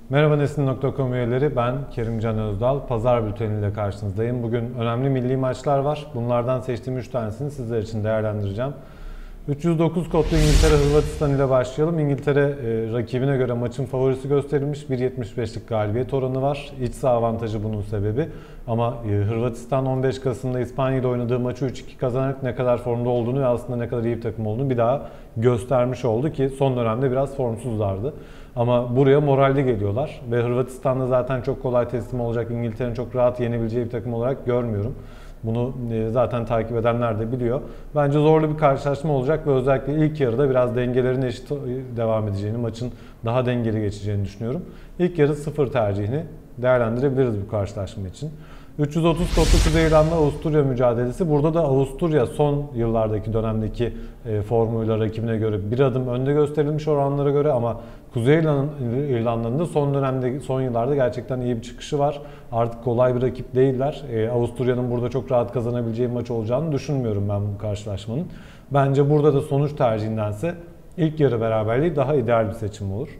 Merhaba Nesin.com üyeleri, ben Kerimcan Özdal. Pazar bülteniyle karşınızdayım. Bugün önemli milli maçlar var. Bunlardan seçtiğim 3 tanesini sizler için değerlendireceğim. 309 kodlu İngiltere-Hırvatistan ile başlayalım. İngiltere rakibine göre maçın favorisi gösterilmiş. 1.75'lik galibiyet oranı var. İç saha avantajı bunun sebebi. Ama Hırvatistan 15 Kasım'da İspanya ile oynadığı maçı 3-2 kazanarak ne kadar formda olduğunu ve aslında ne kadar iyi bir takım olduğunu bir daha göstermiş oldu ki son dönemde biraz formsuzlardı. Ama buraya moralli geliyorlar ve Hırvatistan'da zaten çok kolay teslim olacak, İngiltere'nin çok rahat yenebileceği bir takım olarak görmüyorum. Bunu zaten takip edenler de biliyor. Bence zorlu bir karşılaşma olacak ve özellikle ilk yarıda biraz dengelerin eşit devam edeceğini, maçın daha dengeli geçeceğini düşünüyorum. İlk yarı 0 tercihini değerlendirebiliriz bu karşılaşma için. 330 kodlu Kuzey İrlanda Avusturya mücadelesi. Burada da Avusturya son yıllardaki dönemdeki formuyla rakibine göre bir adım önde gösterilmiş oranlara göre ama Kuzey İrlanda'nın da son dönemde, son yıllarda gerçekten iyi bir çıkışı var. Artık kolay bir rakip değiller. Avusturya'nın burada çok rahat kazanabileceği bir maç olacağını düşünmüyorum ben bu karşılaşmanın. Bence burada da sonuç tercihindense ilk yarı beraberliği daha ideal bir seçim olur.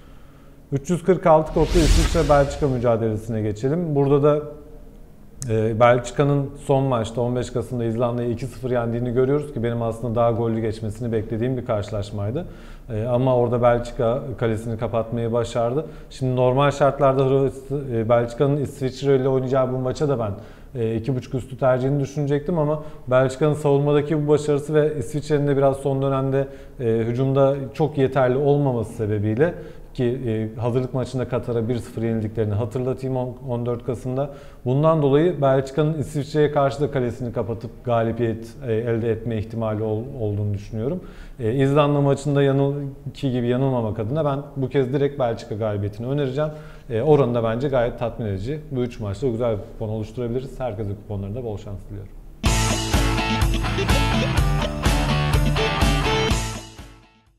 346 kodlu İsviçre-Belçika mücadelesine geçelim. Burada da Belçika'nın son maçta 15 Kasım'da İzlanda'yı 2-0 yendiğini görüyoruz ki benim aslında daha gollü geçmesini beklediğim bir karşılaşmaydı. Ama orada Belçika kalesini kapatmayı başardı. Şimdi normal şartlarda Belçika'nın İsviçre ile oynayacağı bu maça da ben 2.5 üstü tercihini düşünecektim ama Belçika'nın savunmadaki bu başarısı ve İsviçre'nin de biraz son dönemde hücumda çok yeterli olmaması sebebiyle ki hazırlık maçında Katar'a 1-0 yenildiklerini hatırlatayım 14 Kasım'da. Bundan dolayı Belçika'nın İsviçre'ye karşı da kalesini kapatıp galibiyet elde etme ihtimali olduğunu düşünüyorum. İzlanda maçında yanılki gibi yanılmamak adına ben bu kez direkt Belçika galibiyetini önereceğim. Oranı da bence gayet tatmin edici. Bu 3 maçta güzel bir kupon oluşturabiliriz. Herkese kuponlarında bol şans diliyorum.